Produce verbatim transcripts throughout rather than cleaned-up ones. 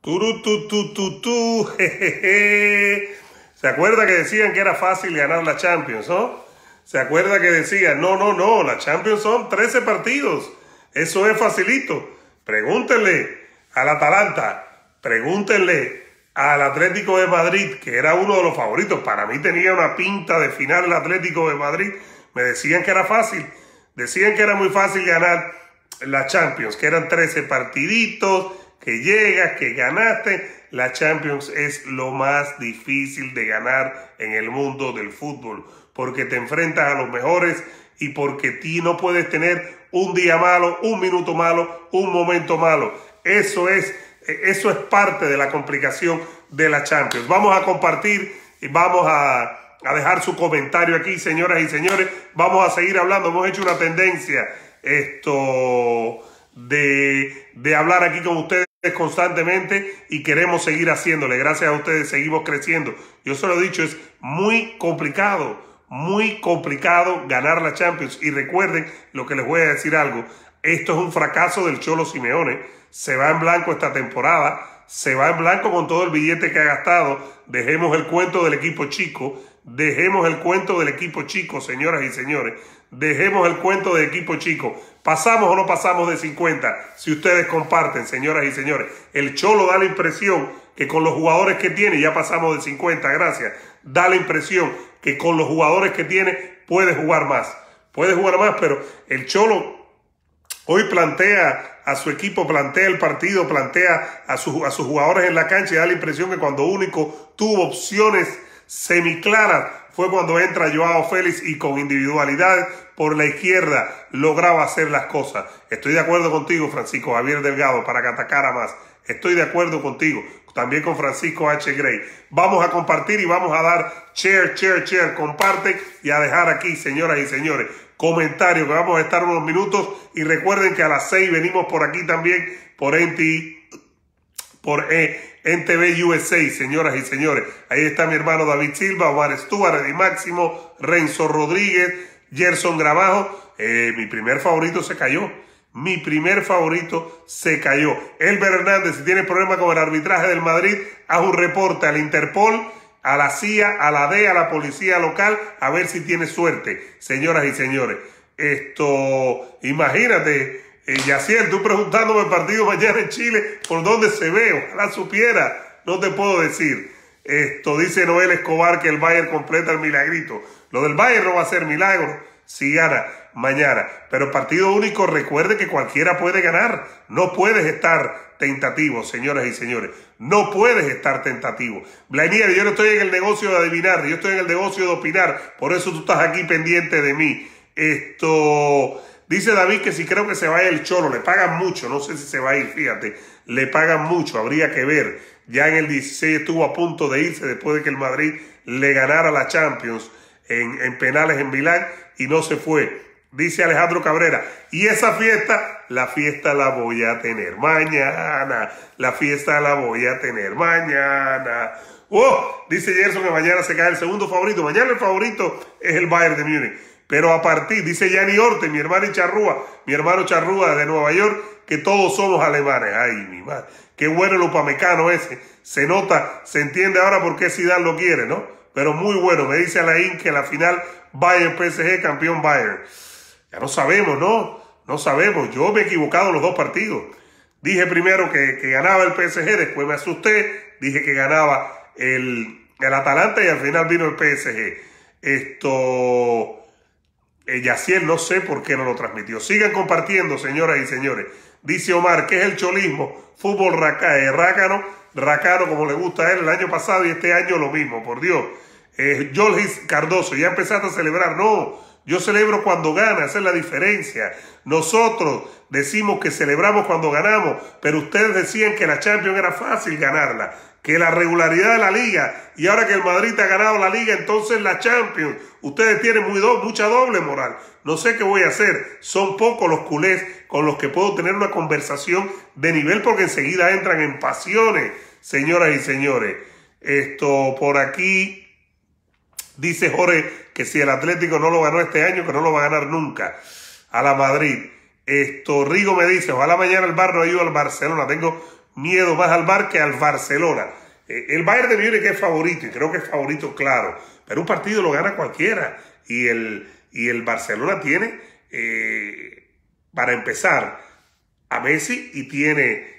Turu, tu, tu, tu, tu, jejeje. ¿Se acuerda que decían que era fácil ganar la Champions, no? ¿Se acuerda que decían, no, no, no, la Champions son trece partidos? Eso es facilito. Pregúntenle al Atalanta, pregúntenle al Atlético de Madrid, que era uno de los favoritos. Para mí tenía una pinta de final el Atlético de Madrid. Me decían que era fácil. Decían que era muy fácil ganar la Champions, que eran trece partiditos, que llegas, que ganaste. La Champions es lo más difícil de ganar en el mundo del fútbol, porque te enfrentas a los mejores y porque ti no puedes tener un día malo, un minuto malo, un momento malo. Eso es, eso es parte de la complicación de la Champions. Vamos a compartir y vamos a, a dejar su comentario aquí, señoras y señores. Vamos a seguir hablando. Hemos hecho una tendencia esto de, de hablar aquí con ustedes constantemente y queremos seguir haciéndole. Gracias a ustedes seguimos creciendo. Yo se lo he dicho, es muy complicado, muy complicado ganar la Champions. Y recuerden lo que les voy a decir algo. Esto es un fracaso del Cholo Simeone. Se va en blanco esta temporada. Se va en blanco con todo el billete que ha gastado. Dejemos el cuento del equipo chico. Dejemos el cuento del equipo chico, señoras y señores. Dejemos el cuento del equipo chico. ¿Pasamos o no pasamos de cincuenta? Si ustedes comparten, señoras y señores. El Cholo da la impresión que con los jugadores que tiene, ya pasamos de cincuenta, gracias. Da la impresión que con los jugadores que tiene puede jugar más. Puede jugar más, pero el Cholo hoy plantea a su equipo, plantea el partido, plantea a, su, a sus jugadores en la cancha y da la impresión que cuando único tuvo opciones semiclaras fue cuando entra Joao Félix y con individualidad por la izquierda lograba hacer las cosas. Estoy de acuerdo contigo, Francisco Javier Delgado, para que atacara más. Estoy de acuerdo contigo. También con Francisco H. Gray. Vamos a compartir y vamos a dar share, share, share. Comparte y a dejar aquí, señoras y señores, comentarios que vamos a estar unos minutos. Y recuerden que a las seis venimos por aquí también por N T, por eh, N T V U S A, señoras y señores. Ahí está mi hermano David Silva, Omar Stuart, Eddie Máximo, Renzo Rodríguez, Gerson Gramajo. Eh, mi primer favorito se cayó. Mi primer favorito se cayó. Elber Hernández, si tiene problema con el arbitraje del Madrid, haz un reporte al Interpol, a la C I A, a la D E A, a la policía local, a ver si tiene suerte, señoras y señores. Esto, imagínate, eh, Yaciel, tú preguntándome el partido mañana en Chile, ¿por dónde se ve? Ojalá supiera, no te puedo decir. Esto, dice Noel Escobar que el Bayern completa el milagrito. Lo del Bayern no va a ser milagro si gana mañana, pero partido único, recuerde que cualquiera puede ganar. No puedes estar tentativo, señoras y señores. No puedes estar tentativo. Blainier, yo no estoy en el negocio de adivinar, yo estoy en el negocio de opinar. Por eso tú estás aquí pendiente de mí. Esto, dice David que si creo que se vaya el Cholo, le pagan mucho. No sé si se va a ir, fíjate. Le pagan mucho, habría que ver. Ya en el dieciséis estuvo a punto de irse después de que el Madrid le ganara la Champions en, en penales en Milán y no se fue. Dice Alejandro Cabrera, y esa fiesta, la fiesta la voy a tener mañana, la fiesta la voy a tener mañana. Oh, dice Gerson que mañana se cae el segundo favorito, mañana el favorito es el Bayern de Múnich, pero a partir, dice Yanni Orte, mi hermano Charrúa, mi hermano Charrúa de Nueva York, que todos somos alemanes. Ay, mi madre, qué bueno el upamecano ese, se nota, se entiende ahora por qué Zidane lo quiere, ¿no? Pero muy bueno, me dice Alain que la final Bayern P S G, campeón Bayern. Ya no sabemos, ¿no? No sabemos. Yo me he equivocado en los dos partidos. Dije primero que, que ganaba el P S G, después me asusté. Dije que ganaba el, el Atalanta y al final vino el P S G. Esto, eh, Yaciel, no sé por qué no lo transmitió. Sigan compartiendo, señoras y señores. Dice Omar, ¿qué es el cholismo? Fútbol raca, eh, rácano, rácano como le gusta a él el año pasado y este año lo mismo, por Dios. Eh, Jorge Cardoso, ya empezaste a celebrar. No. Yo celebro cuando gana, esa es la diferencia. Nosotros decimos que celebramos cuando ganamos, pero ustedes decían que la Champions era fácil ganarla, que la regularidad de la Liga, y ahora que el Madrid ha ganado la Liga, entonces la Champions. Ustedes tienen muy do, mucha doble moral. No sé qué voy a hacer. Son pocos los culés con los que puedo tener una conversación de nivel porque enseguida entran en pasiones, señoras y señores. Esto por aquí... Dice Jorge que si el Atlético no lo ganó este año, que no lo va a ganar nunca a la Madrid. Esto, Rigo me dice, ojalá mañana el Bar no ayude al Barcelona. Tengo miedo más al Bar que al Barcelona. Eh, el Bayern de Múnich es favorito y creo que es favorito claro, pero un partido lo gana cualquiera y el, y el Barcelona tiene, eh, para empezar, a Messi y tiene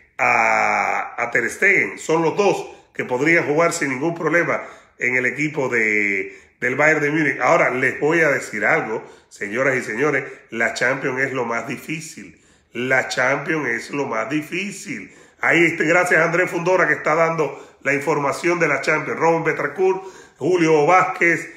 a, a Ter Stegen. Son los dos que podrían jugar sin ningún problema en el equipo de, del Bayern de Múnich. Ahora, les voy a decir algo, señoras y señores, la Champions es lo más difícil. La Champions es lo más difícil. Ahí, este, gracias a Andrés Fundora que está dando la información de la Champions. Robin Betancourt, Julio Vázquez,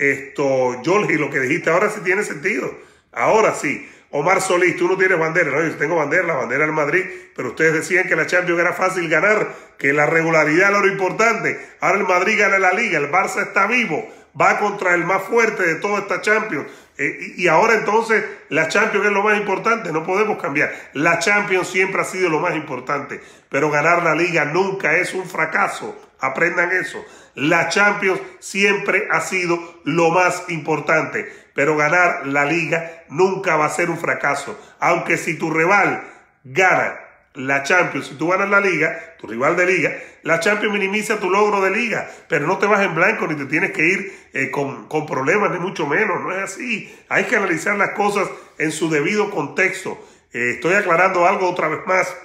esto, Jorge, lo que dijiste ahora sí tiene sentido. Ahora sí. Omar Solís, tú no tienes bandera. No, yo tengo bandera, la bandera del Madrid, pero ustedes decían que la Champions era fácil ganar, que la regularidad era lo importante. Ahora el Madrid gana la Liga, el Barça está vivo, va contra el más fuerte de toda esta Champions. Eh, y, y ahora entonces la Champions es lo más importante, no podemos cambiar. La Champions siempre ha sido lo más importante, pero ganar la Liga nunca es un fracaso. Aprendan eso. La Champions siempre ha sido lo más importante, pero ganar la Liga nunca va a ser un fracaso. Aunque si tu rival gana la Champions, si tú ganas la Liga, tu rival de Liga, la Champions minimiza tu logro de Liga, pero no te vas en blanco ni te tienes que ir eh, con, con problemas, ni mucho menos. No es así. Hay que analizar las cosas en su debido contexto. Eh, estoy aclarando algo otra vez más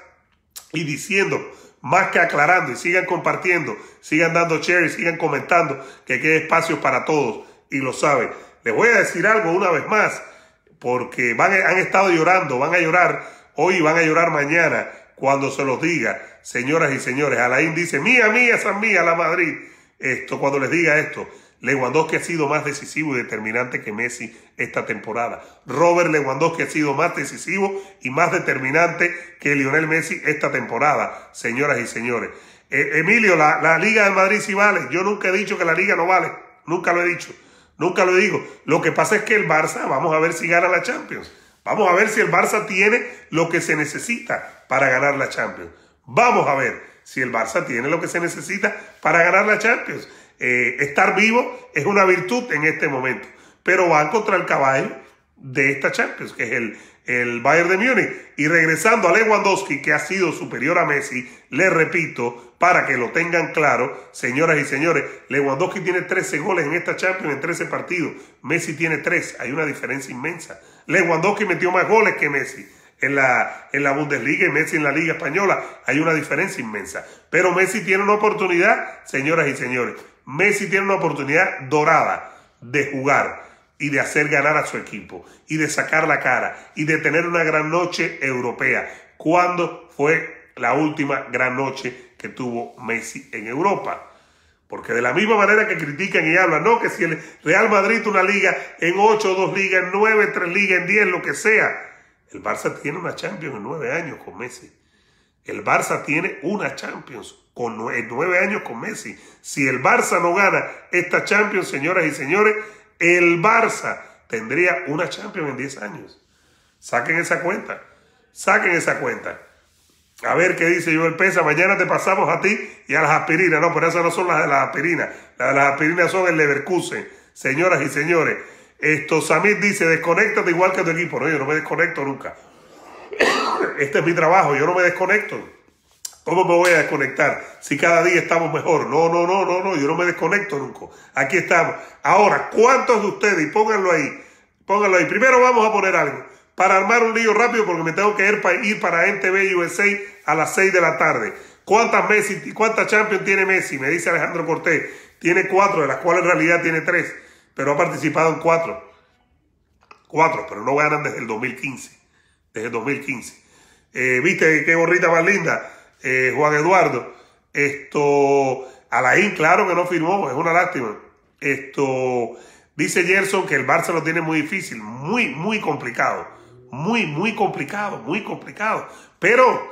y diciendo, más que aclarando, y sigan compartiendo, sigan dando share y sigan comentando, que quede espacio para todos, y lo saben. Les voy a decir algo una vez más, porque van, han estado llorando, van a llorar hoy y van a llorar mañana cuando se los diga, señoras y señores. Alain dice, mía, mía, San mía, la Madrid. Esto, cuando les diga esto, Lewandowski ha sido más decisivo y determinante que Messi esta temporada. Robert Lewandowski ha sido más decisivo y más determinante que Lionel Messi esta temporada, señoras y señores. Eh, Emilio, la, la Liga de Madrid sí vale. Yo nunca he dicho que la Liga no vale. Nunca lo he dicho. Nunca lo digo. Lo que pasa es que el Barça, vamos a ver si gana la Champions. Vamos a ver si el Barça tiene lo que se necesita para ganar la Champions. Vamos a ver si el Barça tiene lo que se necesita para ganar la Champions. Eh, estar vivo es una virtud en este momento, pero van contra el caballo de esta Champions, que es el, el Bayern de Múnich. Y regresando a Lewandowski, que ha sido superior a Messi, les repito, para que lo tengan claro, señoras y señores, Lewandowski tiene trece goles en esta Champions en trece partidos, Messi tiene tres, hay una diferencia inmensa. Lewandowski metió más goles que Messi en la, en la Bundesliga y Messi en la Liga Española, hay una diferencia inmensa. Pero Messi tiene una oportunidad, señoras y señores, Messi tiene una oportunidad dorada de jugar y de hacer ganar a su equipo y de sacar la cara y de tener una gran noche europea. ¿Cuándo fue la última gran noche que tuvo Messi en Europa? Porque de la misma manera que critican y hablan, no, que si el Real Madrid una liga en ocho, dos ligas, en nueve, tres ligas, en diez, lo que sea. El Barça tiene una Champions en nueve años con Messi. El Barça tiene una Champions con nueve, nueve años con Messi. Si el Barça no gana esta Champions, señoras y señores, el Barça tendría una Champions en diez años. Saquen esa cuenta. Saquen esa cuenta. A ver qué dice Joel Pesa. Mañana te pasamos a ti y a las aspirinas. No, pero esas no son las de las aspirinas. Las de las aspirinas son el Leverkusen. Señoras y señores. Esto, Samir dice, desconéctate igual que tu equipo. No, yo no me desconecto nunca. Este es mi trabajo, yo no me desconecto. ¿Cómo me voy a desconectar si cada día estamos mejor? No, no, no, no, no, yo no me desconecto nunca. Aquí estamos. Ahora, ¿cuántos de ustedes? Y pónganlo ahí, pónganlo ahí. Primero vamos a poner algo para armar un lío rápido porque me tengo que ir para, ir para N T V U S A a las seis de la tarde. ¿Cuántas Messi, cuántas Champions tiene Messi? Me dice Alejandro Cortés. Tiene cuatro, de las cuales en realidad tiene tres, pero ha participado en cuatro. Cuatro, pero no ganan desde el dos mil quince. Desde el dos mil quince. Eh, ¿Viste qué gorrita más linda? Eh, Juan Eduardo. Esto, Alain, claro que no firmó, es una lástima. Esto, dice Gerson que el Barça lo tiene muy difícil, muy, muy complicado. Muy, muy complicado, muy complicado. Pero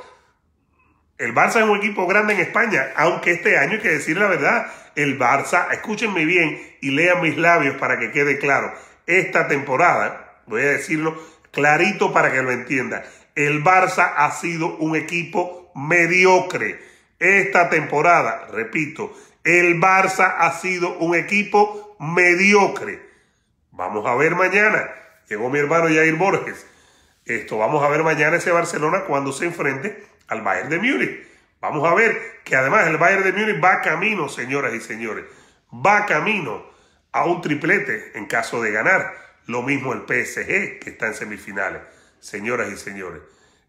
el Barça es un equipo grande en España, aunque este año hay que decir la verdad, el Barça, escúchenme bien y lean mis labios para que quede claro, esta temporada, voy a decirlo clarito para que lo entiendan, el Barça ha sido un equipo mediocre. Esta temporada, repito, el Barça ha sido un equipo mediocre. Vamos a ver mañana. Llegó mi hermano Jair Borges. Esto, vamos a ver mañana ese Barcelona cuando se enfrente al Bayern de Múnich. Vamos a ver que además el Bayern de Múnich va camino, señoras y señores, va camino a un triplete en caso de ganar. Lo mismo el P S G, que está en semifinales, señoras y señores.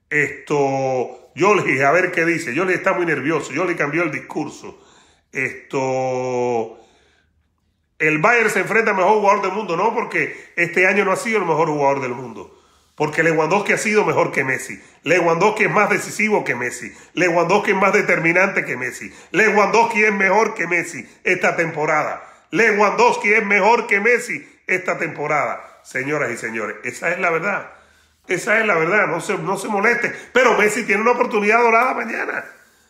Esto, Yoli, a ver qué dice. Yoli está muy nervioso, Yoli cambió el discurso. Esto, el Bayern se enfrenta al mejor jugador del mundo, no porque este año no ha sido el mejor jugador del mundo, porque Lewandowski ha sido mejor que Messi. Lewandowski es más decisivo que Messi. Lewandowski es más determinante que Messi. Lewandowski es mejor que Messi esta temporada. Lewandowski es mejor que Messi esta temporada. Señoras y señores, esa es la verdad. Esa es la verdad, no se, no se molesten. Pero Messi tiene una oportunidad dorada mañana.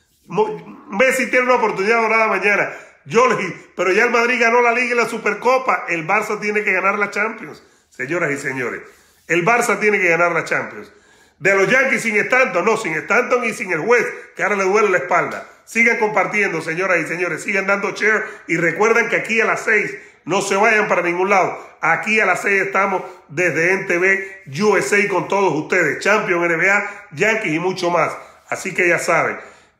Messi tiene una oportunidad dorada mañana. Yo le, pero ya el Madrid ganó la Liga y la Supercopa. El Barça tiene que ganar la Champions. Señoras y señores, el Barça tiene que ganar la Champions. De los Yankees sin Stanton, no, sin Stanton y sin el juez, que ahora le duele la espalda. Sigan compartiendo, señoras y señores, sigan dando share y recuerden que aquí a las seis no se vayan para ningún lado. Aquí a las seis estamos desde N T V U S A con todos ustedes. Champions, N B A, Yankees y mucho más. Así que ya saben,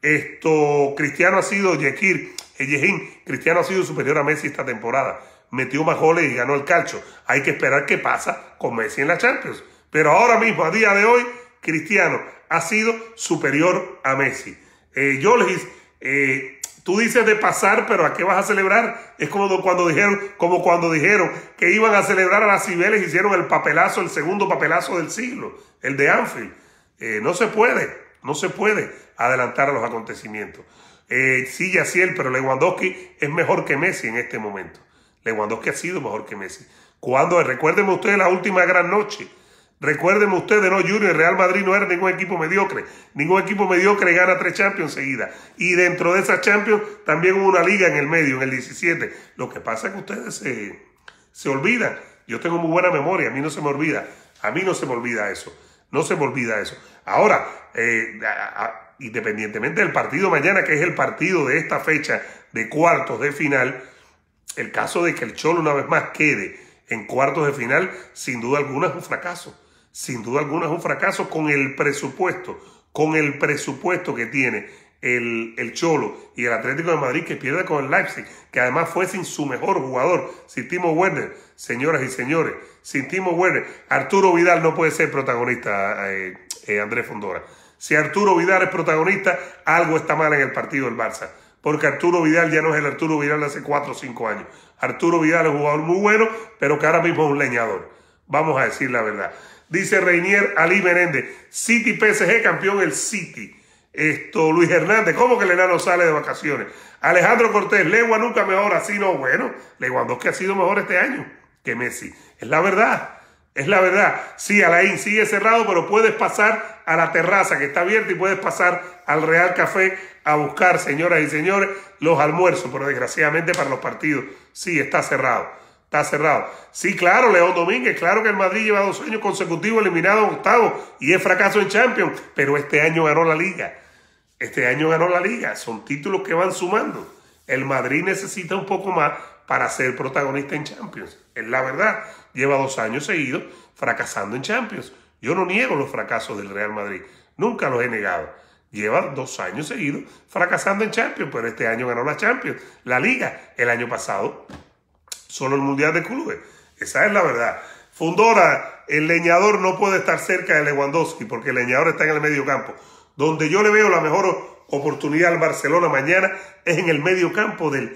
esto, Cristiano ha sido, Yekir, Yejín, Cristiano ha sido superior a Messi esta temporada. Metió más goles y ganó el calcio. Hay que esperar qué pasa con Messi en la Champions. Pero ahora mismo, a día de hoy, Cristiano ha sido superior a Messi. Eh, yo les eh, tú dices de pasar, pero ¿a qué vas a celebrar? Es como cuando dijeron, como cuando dijeron que iban a celebrar a las Cibeles, hicieron el papelazo, el segundo papelazo del siglo, el de Anfield. Eh, no se puede, no se puede adelantar a los acontecimientos. Eh, sí, Yaciel, pero Lewandowski es mejor que Messi en este momento. Lewandowski ha sido mejor que Messi. Cuando, recuérdenme ustedes la última gran noche. Recuérdenme ustedes, no, Junior, el Real Madrid no era ningún equipo mediocre. Ningún equipo mediocre gana tres Champions seguidas. Y dentro de esas Champions también hubo una liga en el medio, en el diecisiete. Lo que pasa es que ustedes se, se olvidan. Yo tengo muy buena memoria, a mí no se me olvida. A mí no se me olvida eso. No se me olvida eso. Ahora, eh, a, a, independientemente del partido mañana, que es el partido de esta fecha de cuartos de final, el caso de que el Cholo una vez más quede en cuartos de final, sin duda alguna es un fracaso. Sin duda alguna es un fracaso con el presupuesto, con el presupuesto que tiene el, el Cholo y el Atlético de Madrid, que pierde con el Leipzig, que además fue sin su mejor jugador, sin Timo Werner. Señoras y señores, sin Timo Werner, Arturo Vidal no puede ser protagonista, eh, eh, Andrés Fondora. Si Arturo Vidal es protagonista, algo está mal en el partido del Barça. Porque Arturo Vidal ya no es el Arturo Vidal de hace cuatro o cinco años. Arturo Vidal es un jugador muy bueno, pero que ahora mismo es un leñador. Vamos a decir la verdad. Dice Reinier Ali Menéndez, City P S G campeón el City. Esto, Luis Hernández, ¿cómo que el enano sale de vacaciones? Alejandro Cortés, Legua nunca mejor, así no, bueno, Lewandowski ha sido mejor este año que Messi. Es la verdad, es la verdad. Sí, Alain sigue cerrado, pero puedes pasar a la terraza que está abierta y puedes pasar al Real Café a buscar, señoras y señores, los almuerzos, pero desgraciadamente para los partidos, sí, está cerrado. Está cerrado. Sí, claro, León Domínguez, claro que el Madrid lleva dos años consecutivos eliminado en octavos y es fracaso en Champions, pero este año ganó la Liga. Este año ganó la Liga. Son títulos que van sumando. El Madrid necesita un poco más para ser protagonista en Champions. Es la verdad. Lleva dos años seguidos fracasando en Champions. Yo no niego los fracasos del Real Madrid. Nunca los he negado. Lleva dos años seguidos fracasando en Champions, pero este año ganó la Champions. La Liga, el año pasado, solo el Mundial de Clubes. Esa es la verdad. Fundora, el leñador no puede estar cerca de Lewandowski porque el leñador está en el medio campo. Donde yo le veo la mejor oportunidad al Barcelona mañana es en el medio campo del,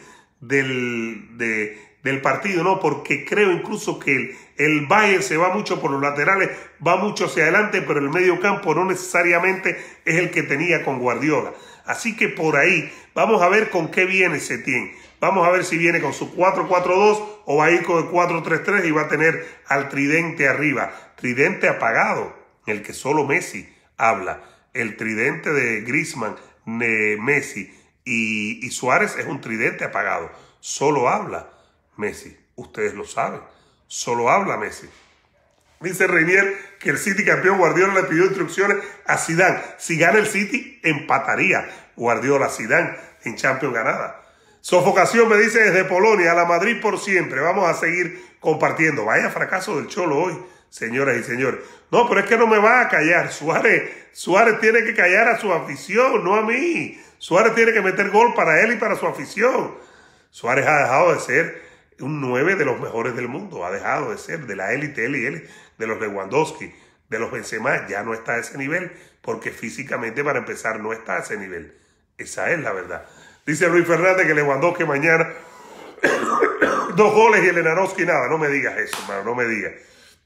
del, de, del partido, ¿no? Porque creo incluso que el, el Bayern se va mucho por los laterales, va mucho hacia adelante, pero el medio campo no necesariamente es el que tenía con Guardiola. Así que por ahí vamos a ver con qué viene Setién. Vamos a ver si viene con su cuatro cuatro dos o va a ir con el cuatro tres tres y va a tener al tridente arriba. Tridente apagado, el que solo Messi habla. El tridente de Griezmann, de Messi y, y Suárez es un tridente apagado. Solo habla Messi. Ustedes lo saben. Solo habla Messi. Dice Reinier que el City campeón Guardiola le pidió instrucciones a Zidane. Si gana el City, empataría Guardiola a Zidane en Champions ganada. Sofocación me dice desde Polonia, a la Madrid por siempre. Vamos a seguir compartiendo. Vaya fracaso del Cholo hoy, señoras y señores. No, pero es que no me va a callar. Suárez, Suárez tiene que callar a su afición, no a mí. Suárez tiene que meter gol para él y para su afición. Suárez ha dejado de ser un nueve de los mejores del mundo. Ha dejado de ser de la élite, él y él, de los Lewandowski, de los Benzema. Ya no está a ese nivel porque físicamente, para empezar, no está a ese nivel. Esa es la verdad. Dice Luis Fernández que Lewandowski mañana dos goles y el Lenarowski nada. No me digas eso, hermano, no me digas.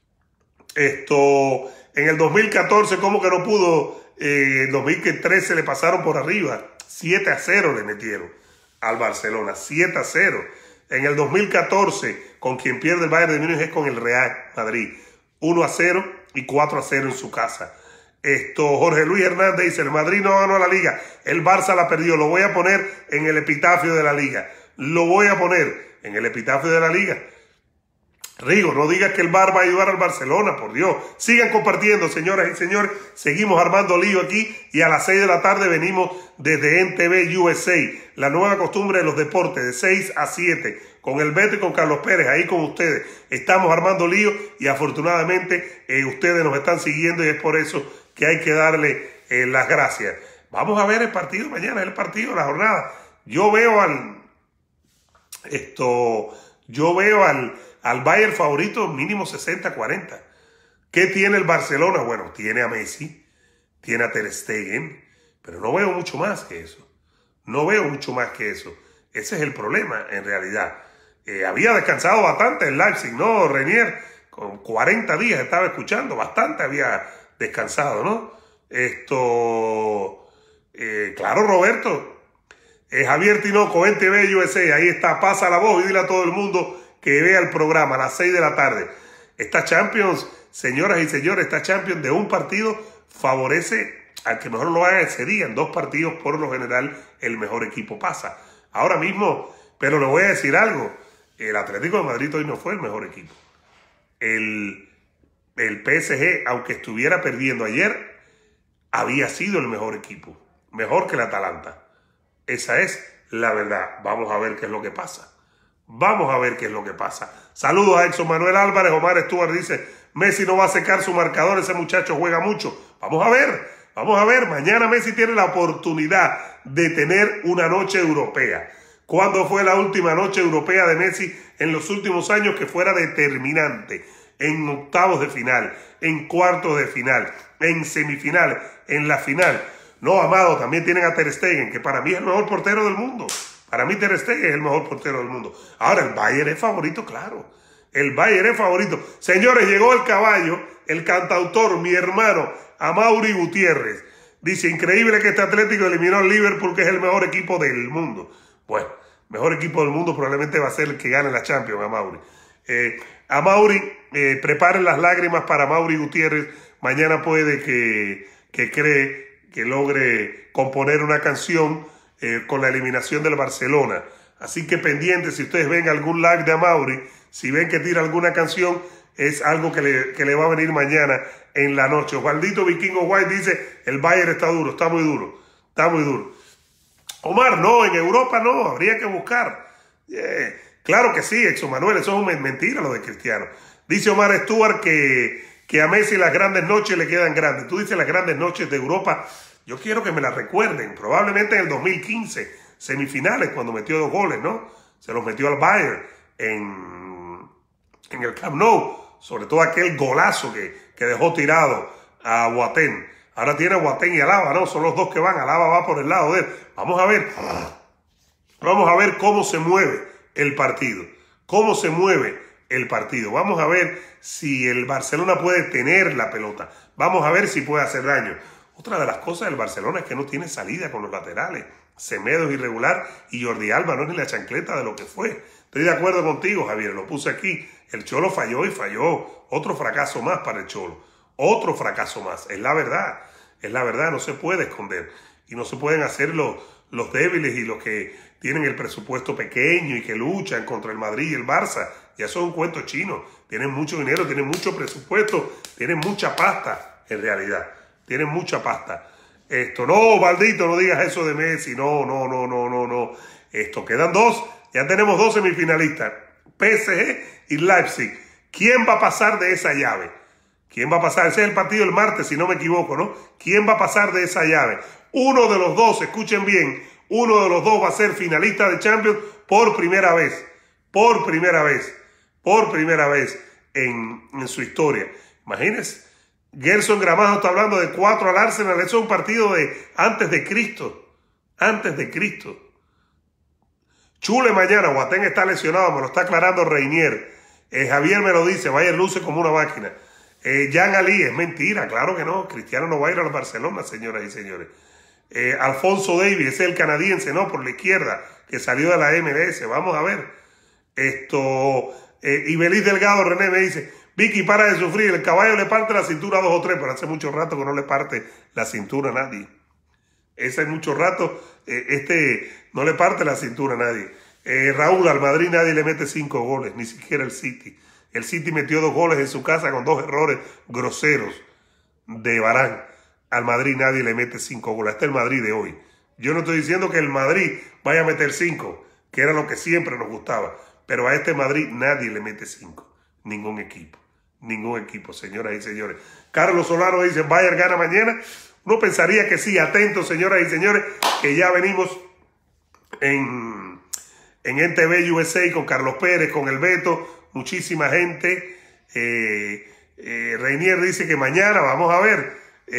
Esto, en el dos mil catorce, ¿cómo que no pudo? Eh, en dos mil trece le pasaron por arriba. siete a cero le metieron al Barcelona. siete a cero. En el dos mil catorce, con quien pierde el Bayern de Múnich es con el Real Madrid. uno a cero y cuatro a cero en su casa. Esto, Jorge Luis Hernández dice, el Madrid no ganó la Liga, el Barça la perdió. Lo voy a poner en el epitafio de la Liga. Lo voy a poner en el epitafio de la Liga. Rigo, no digas que el V A R va a ayudar al Barcelona, por Dios. Sigan compartiendo, señoras y señores. Seguimos armando lío aquí y a las seis de la tarde venimos desde N T V U S A. La nueva costumbre de los deportes, de seis a siete, con el Beto y con Carlos Pérez, ahí con ustedes. Estamos armando lío y afortunadamente eh, ustedes nos están siguiendo y es por eso que hay que darle eh, las gracias. Vamos a ver el partido mañana, el partido, la jornada. Yo veo al... Esto... Yo veo al... Al Bayern favorito mínimo sesenta cuarenta. ¿Qué tiene el Barcelona? Bueno, tiene a Messi, tiene a Ter Stegen, pero no veo mucho más que eso. No veo mucho más que eso. Ese es el problema, en realidad. Eh, había descansado bastante el Leipzig, ¿no, Renier? Con cuarenta días estaba escuchando, bastante había descansado, ¿no? Esto... Eh, claro, Roberto. Eh, Javier Tinoco, N T V U S A, ahí está, pasa la voz y dile a todo el mundo que vea el programa a las seis de la tarde. Esta Champions, señoras y señores, esta Champions de un partido favorece al que mejor lo haga ese día. En dos partidos, por lo general, el mejor equipo pasa. Ahora mismo, pero le voy a decir algo, el Atlético de Madrid hoy no fue el mejor equipo. El, el P S G, aunque estuviera perdiendo ayer, había sido el mejor equipo. Mejor que el Atalanta. Esa es la verdad. Vamos a ver qué es lo que pasa. Vamos a ver qué es lo que pasa. Saludos a Exxon Manuel Álvarez. Omar Stuart dice, Messi no va a secar su marcador, ese muchacho juega mucho. Vamos a ver, vamos a ver. Mañana Messi tiene la oportunidad de tener una noche europea. ¿Cuándo fue la última noche europea de Messi en los últimos años que fuera determinante? En octavos de final, en cuartos de final, en semifinal, en la final. No, Amado, también tienen a Ter Stegen, que para mí es el mejor portero del mundo. Para mí Ter Stegen es el mejor portero del mundo. Ahora, el Bayern es favorito, claro. El Bayern es favorito. Señores, llegó el caballo, el cantautor, mi hermano, Amaury Gutiérrez. Dice, increíble que este Atlético eliminó al Liverpool, que es el mejor equipo del mundo. Bueno, mejor equipo del mundo probablemente va a ser el que gane la Champions, Amaury. Eh, Amaury, eh, preparen las lágrimas para Amaury Gutiérrez. Mañana puede que, que cree que logre componer una canción Eh, con la eliminación del Barcelona. Así que pendientes, si ustedes ven algún live de Amaury, si ven que tira alguna canción, es algo que le, que le va a venir mañana en la noche. Osvaldito Vikingo White dice, el Bayern está duro, está muy duro, está muy duro. Omar, no, en Europa no, habría que buscar. Yeah. Claro que sí, Exo Manuel, eso es mentira lo de Cristiano. Dice Omar Stuart que, que a Messi las grandes noches le quedan grandes. Tú dices las grandes noches de Europa. Yo quiero que me la recuerden, probablemente en el dos mil quince, semifinales, cuando metió dos goles, ¿no? Se los metió al Bayern en, en el Camp Nou, sobre todo aquel golazo que, que dejó tirado a Boateng. Ahora tiene a Boateng y Alaba, ¿no? Son los dos que van, Alaba va por el lado de él. Vamos a ver, vamos a ver cómo se mueve el partido, cómo se mueve el partido. Vamos a ver si el Barcelona puede tener la pelota, vamos a ver si puede hacer daño. Otra de las cosas del Barcelona es que no tiene salida con los laterales. Semedo es irregular y Jordi Alba no es ni la chancleta de lo que fue. Estoy de acuerdo contigo, Javier, lo puse aquí. El Cholo falló y falló. Otro fracaso más para el Cholo. Otro fracaso más. Es la verdad. Es la verdad, no se puede esconder. Y no se pueden hacer los, los débiles y los que tienen el presupuesto pequeño y que luchan contra el Madrid y el Barça. Ya son un cuento chino. Tienen mucho dinero, tienen mucho presupuesto, tienen mucha pasta en realidad. Tienen mucha pasta. Esto, no, Valdito, no digas eso de Messi. No, no, no, no, no, no. Esto, quedan dos. Ya tenemos dos semifinalistas. P S G y Leipzig. ¿Quién va a pasar de esa llave? ¿Quién va a pasar? Ese es el partido del martes, si no me equivoco, ¿no? ¿Quién va a pasar de esa llave? Uno de los dos, escuchen bien, uno de los dos va a ser finalista de Champions por primera vez. Por primera vez. Por primera vez en, en su historia. Imagínense. Gerson Gramajo está hablando de cuatro al Arsenal. Eso es un partido de antes de Cristo. Antes de Cristo. Chule mañana. Boateng está lesionado. Me lo está aclarando Reinier. Eh, Javier me lo dice. Bayern luce como una máquina. Eh, Jan Ali. Es mentira. Claro que no. Cristiano no va a ir al Barcelona, señoras y señores. Eh, Alfonso Davis. Es el canadiense, ¿no? Por la izquierda. Que salió de la M L S. Vamos a ver. Esto. Eh, Ibeliz Delgado René me dice. Vicky, para de sufrir, el caballo le parte la cintura a dos o tres, pero hace mucho rato que no le parte la cintura a nadie. Ese mucho rato, eh, este no le parte la cintura a nadie. Eh, Raúl, al Madrid nadie le mete cinco goles, ni siquiera el City. El City metió dos goles en su casa con dos errores groseros de Varane. Al Madrid nadie le mete cinco goles. Este es el Madrid de hoy. Yo no estoy diciendo que el Madrid vaya a meter cinco, que era lo que siempre nos gustaba, pero a este Madrid nadie le mete cinco. Ningún equipo. Ningún equipo, señoras y señores. Carlos Solano dice, Bayern gana mañana. Uno pensaría que sí, atentos, señoras y señores, que ya venimos en, en N T V U S A con Carlos Pérez, con el Beto, muchísima gente. Eh, eh, Reinier dice que mañana, vamos a ver,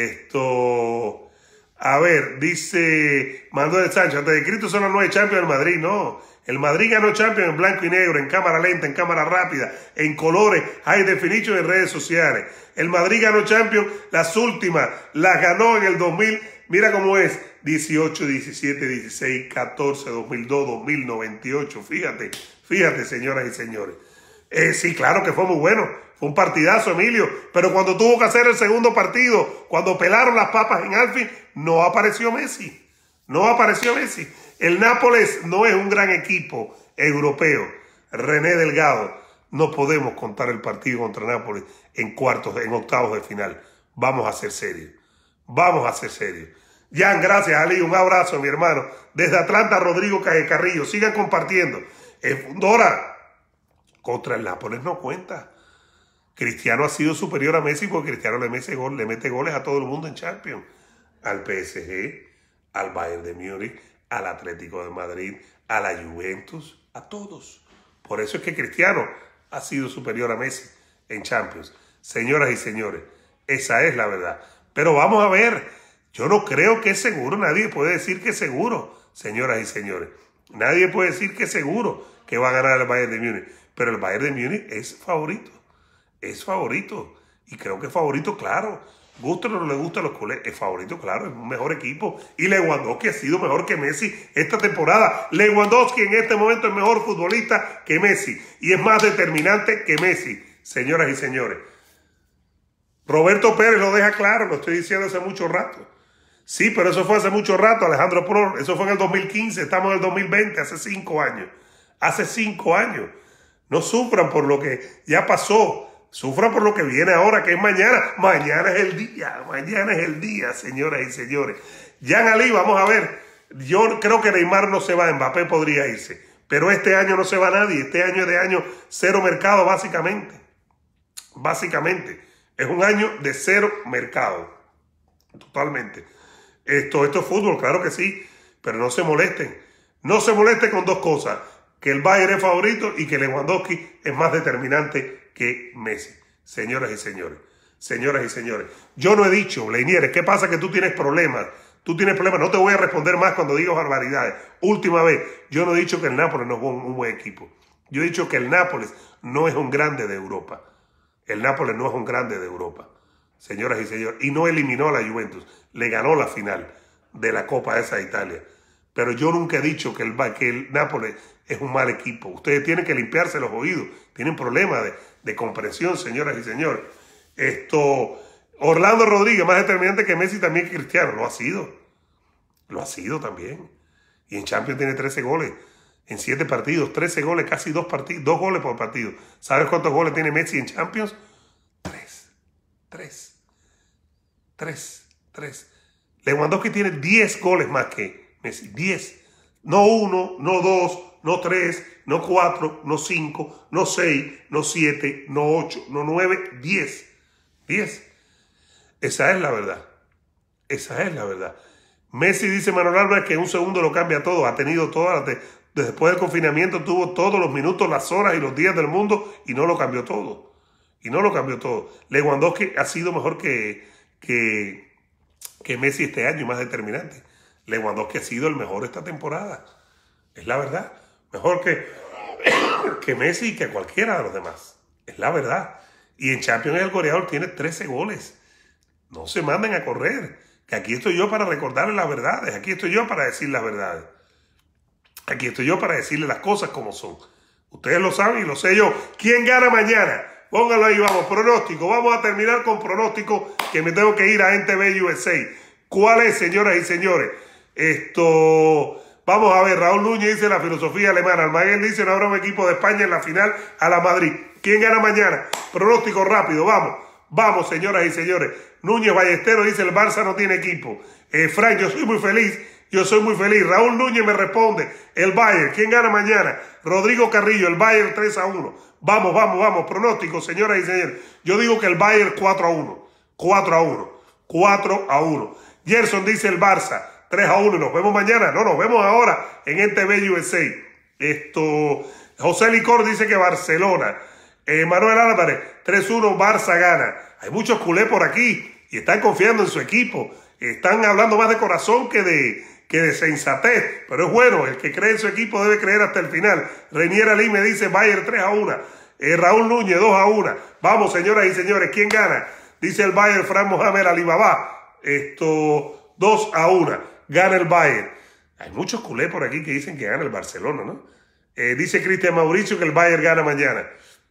esto, a ver, dice Manuel Sánchez, antes de Cristo son los nueve Champions del Madrid, no. El Madrid ganó Champions en blanco y negro, en cámara lenta, en cámara rápida, en colores, high definition en redes sociales. El Madrid ganó Champions, las últimas, las ganó en el dos mil, mira cómo es, dieciocho, diecisiete, dieciséis, catorce, dos mil dos, dos mil, noventa y ocho, fíjate, fíjate, señoras y señores. Eh, sí, claro que fue muy bueno, fue un partidazo, Emilio, pero cuando tuvo que hacer el segundo partido, cuando pelaron las papas en Anfield, no apareció Messi, no apareció Messi. El Nápoles no es un gran equipo europeo. René Delgado, no podemos contar el partido contra Nápoles en cuartos, en octavos de final. Vamos a ser serios. Vamos a ser serios. Jan, gracias, Ali. Un abrazo, mi hermano. Desde Atlanta, Rodrigo Carrillo. Sigan compartiendo. Eh, Dora, contra el Nápoles no cuenta. Cristiano ha sido superior a Messi porque Cristiano le mete, gol, le mete goles a todo el mundo en Champions. Al P S G, al Bayern de Múnich, al Atlético de Madrid, a la Juventus, a todos. Por eso es que Cristiano ha sido superior a Messi en Champions. Señoras y señores, esa es la verdad. Pero vamos a ver, yo no creo que es seguro, nadie puede decir que es seguro, señoras y señores. Nadie puede decir que es seguro que va a ganar el Bayern de Múnich, pero el Bayern de Múnich es favorito, es favorito, y creo que es favorito, claro. Gusta o no le gusta a los culés, es favorito, claro, es un mejor equipo. Y Lewandowski ha sido mejor que Messi esta temporada. Lewandowski en este momento es mejor futbolista que Messi y es más determinante que Messi, señoras y señores. Roberto Pérez lo deja claro, lo estoy diciendo hace mucho rato. Sí, pero eso fue hace mucho rato, Alejandro Pro, eso fue en el dos mil quince, estamos en el dos mil veinte, hace cinco años. Hace cinco años. No sufran por lo que ya pasó. Sufran por lo que viene ahora, que es mañana. Mañana es el día. Mañana es el día, señoras y señores. Jan Ali, vamos a ver. Yo creo que Neymar no se va. Mbappé podría irse. Pero este año no se va nadie. Este año es de año cero mercado, básicamente. Básicamente. Es un año de cero mercado. Totalmente. Esto, esto es fútbol, claro que sí. Pero no se molesten. No se molesten con dos cosas. Que el Bayern es favorito y que Lewandowski es más determinante que Messi. Señoras y señores, señoras y señores, yo no he dicho, Leinieres, ¿qué pasa que tú tienes problemas? Tú tienes problemas, no te voy a responder más cuando digas barbaridades. Última vez, yo no he dicho que el Nápoles no es un, un buen equipo. Yo he dicho que el Nápoles no es un grande de Europa. El Nápoles no es un grande de Europa. Señoras y señores, y no eliminó a la Juventus, le ganó la final de la Copa esa de Italia. Pero yo nunca he dicho que el, que el Nápoles es un mal equipo. Ustedes tienen que limpiarse los oídos. Tienen problemas de, de comprensión, señoras y señores. Esto, Orlando Rodríguez, más determinante que Messi, también que Cristiano. Lo ha sido. Lo ha sido también. Y en Champions tiene trece goles. En siete partidos, trece goles, casi dos partidos, dos goles por partido. ¿Sabes cuántos goles tiene Messi en Champions? Tres. Tres. Tres. Tres. Lewandowski tiene diez goles más que Messi. diez. No uno, no dos, no tres, no cuatro, no cinco, no seis, no siete, no ocho, no nueve, diez. diez. Esa es la verdad. Esa es la verdad. Messi, dice Manuel Álvarez, que en un segundo lo cambia todo. Ha tenido todas las... Después del confinamiento tuvo todos los minutos, las horas y los días del mundo y no lo cambió todo. Y no lo cambió todo. Lewandowski ha sido mejor que, que, que Messi este año y más determinante. Lewandowski ha sido el mejor esta temporada. Es la verdad. Mejor que, que Messi y que cualquiera de los demás. Es la verdad. Y en Champions el goleador tiene trece goles. No se manden a correr. Que aquí estoy yo para recordarles las verdades. Aquí estoy yo para decir las verdades. Aquí estoy yo para decirles las cosas como son. Ustedes lo saben y lo sé yo. ¿Quién gana mañana? Póngalo ahí, vamos. Pronóstico. Vamos a terminar con pronóstico que me tengo que ir a N T V U S A. ¿Cuál es, señoras y señores? Esto... Vamos a ver. Raúl Núñez dice la filosofía alemana. Almaguer dice no habrá un equipo de España en la final a la Madrid. ¿Quién gana mañana? Pronóstico rápido. Vamos. Vamos, señoras y señores. Núñez Ballesteros dice el Barça no tiene equipo. Eh, Frank, yo soy muy feliz. Yo soy muy feliz. Raúl Núñez me responde. El Bayern. ¿Quién gana mañana? Rodrigo Carrillo. El Bayern tres a uno. Vamos, vamos, vamos. Pronóstico, señoras y señores. Yo digo que el Bayern cuatro a uno. cuatro a uno. cuatro a uno. Gerson dice el Barça tres a uno. Nos vemos mañana. No, nos vemos ahora en N T V U S A. Esto... José Licor dice que Barcelona. Eh, Manuel Álvarez, tres uno, Barça gana. Hay muchos culés por aquí y están confiando en su equipo. Están hablando más de corazón que de, que de sensatez. Pero es bueno, el que cree en su equipo debe creer hasta el final. Reinier Ali me dice Bayern tres a uno. Eh, Raúl Núñez dos a uno. Vamos, señoras y señores, ¿quién gana? Dice el Bayern, Fran Mohamed Alibaba. Esto, dos a uno. Gana el Bayern. Hay muchos culés por aquí que dicen que gana el Barcelona, ¿no? Eh, dice Cristian Mauricio que el Bayern gana mañana.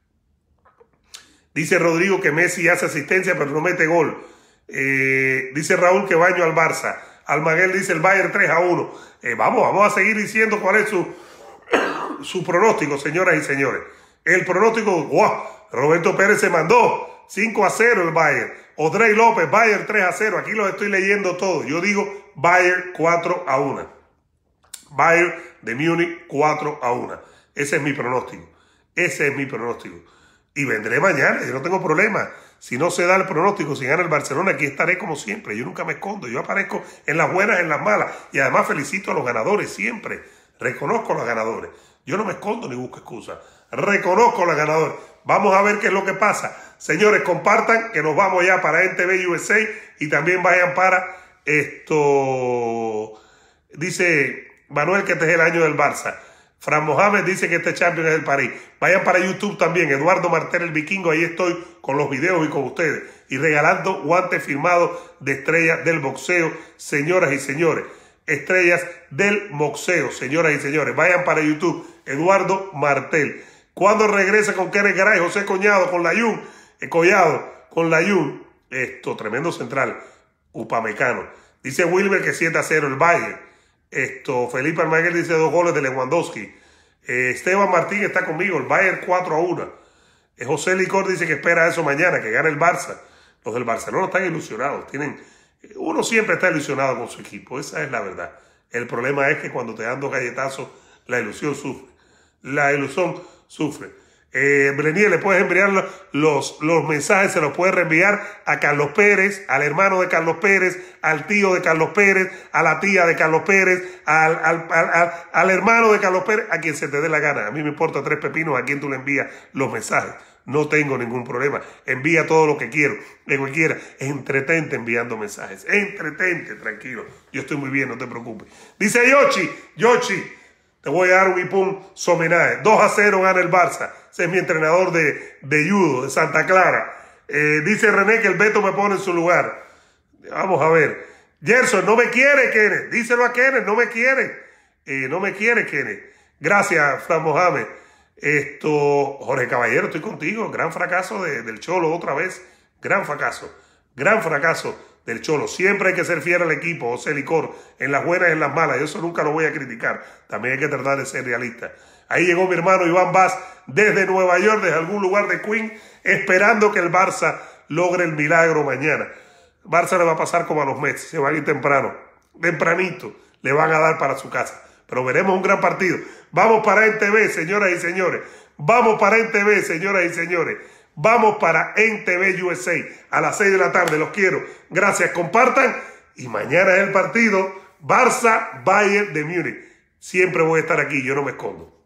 Dice Rodrigo que Messi hace asistencia pero no mete gol. Eh, dice Raúl que baño al Barça. Almaguer dice el Bayern tres a uno. Eh, vamos, vamos a seguir diciendo cuál es su, su pronóstico, señoras y señores. El pronóstico, ¡guau! Roberto Pérez se mandó cinco a cero el Bayern. Odrey López, Bayern tres a cero. Aquí los estoy leyendo todos. Yo digo Bayern cuatro a uno. Bayern de Múnich cuatro a uno. Ese es mi pronóstico. Ese es mi pronóstico. Y vendré mañana, yo no tengo problema. Si no se da el pronóstico, si gana el Barcelona, aquí estaré como siempre. Yo nunca me escondo, yo aparezco en las buenas, en las malas. Y además felicito a los ganadores siempre. Reconozco a los ganadores. Yo no me escondo ni busco excusas. Reconozco a los ganadores. Vamos a ver qué es lo que pasa. Señores, compartan que nos vamos ya para N T V U S A y también vayan para esto. Dice Manuel que este es el año del Barça. Fran Mohamed dice que este champion es el París. Vayan para YouTube también. Eduardo Martel, el vikingo. Ahí estoy con los videos y con ustedes. Y regalando guantes firmados de estrellas del boxeo. Señoras y señores. Estrellas del boxeo. Señoras y señores. Vayan para YouTube. Eduardo Martel. ¿Cuándo regresa con Kenneth Garay? José Coñado con la Yun. Eh, Collado con la Yun. Esto, tremendo central. Upamecano. Dice Wilber que siete a cero el Bayern. Esto, Felipe Almaguer dice dos goles de Lewandowski. Eh, Esteban Martín está conmigo, el Bayern cuatro a uno. Eh, José Licor dice que espera eso mañana, que gane el Barça. Los del Barcelona están ilusionados. Tienen, uno siempre está ilusionado con su equipo, esa es la verdad. El problema es que cuando te dan dos galletazos, la ilusión sufre. La ilusión sufre. Eh, Brenier, le puedes enviar los, los mensajes, se los puedes reenviar a Carlos Pérez, al hermano de Carlos Pérez, al tío de Carlos Pérez, a la tía de Carlos Pérez, al, al, al, al, al hermano de Carlos Pérez, a quien se te dé la gana. A mí me importa tres pepinos a quien tú le envías los mensajes. No tengo ningún problema. Envía todo lo que quiero, lo que quiera. Entretente enviando mensajes. Entretente, tranquilo. Yo estoy muy bien, no te preocupes. Dice Yoshi, Yoshi, te voy a dar un hipón homenaje. dos a cero gana el Barça. Ese es mi entrenador de, de judo, de Santa Clara. Eh, dice René que el Beto me pone en su lugar. Vamos a ver. Gerson, no me quiere, Kenneth. Díselo a Kenneth, no me quiere. Eh, no me quiere, Kenneth. Gracias, Fran Mohamed. Esto, Jorge Caballero, estoy contigo. Gran fracaso de, del Cholo otra vez. Gran fracaso. Gran fracaso del Cholo. Siempre hay que ser fiel al equipo, José Licor, en las buenas y en las malas. Yo eso nunca lo voy a criticar. También hay que tratar de ser realista. Ahí llegó mi hermano Iván Vaz desde Nueva York, desde algún lugar de Queen, esperando que el Barça logre el milagro mañana. El Barça le va a pasar como a los Mets, se van a ir temprano, tempranito, le van a dar para su casa. Pero veremos un gran partido. Vamos para N T V, señoras y señores. Vamos para N T V, señoras y señores. Vamos para N T V U S A a las seis de la tarde. Los quiero. Gracias, compartan. Y mañana es el partido. Barça, Bayern de Múnich. Siempre voy a estar aquí, yo no me escondo.